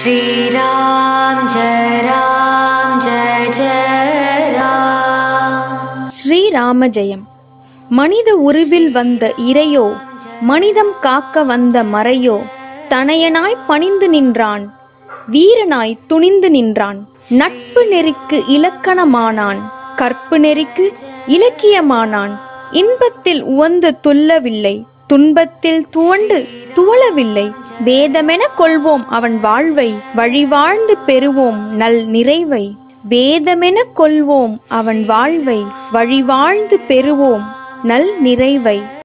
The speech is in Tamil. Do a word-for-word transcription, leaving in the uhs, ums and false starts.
श्रीराम जय राम जय जय राम। ஸ்ரீராம ஜெயம். மனித உருவில் வந்த இறையோ, மனிதம் காக்க வந்த மறையோ, தனையனாய் பணிந்து நின்றான், வீரனாய் துணிந்து நின்றான். நட்பு நெறிக்கு இலக்கணமானான், கற்பு நெறிக்கு இலக்கியமானான். இன்பத்தில் உவந்து துள்ளவில்லை, துன்பத்தில் துவண்டு துவளவில்லை. வேதமென கொள்வோம் அவன் வாழ்வை, வழி வாழ்ந்து பெறுவோம் நல் நிறைவை. வேதமென கொள்வோம் அவன் வாழ்வை, வழி வாழ்ந்து பெறுவோம் நல் நிறைவை.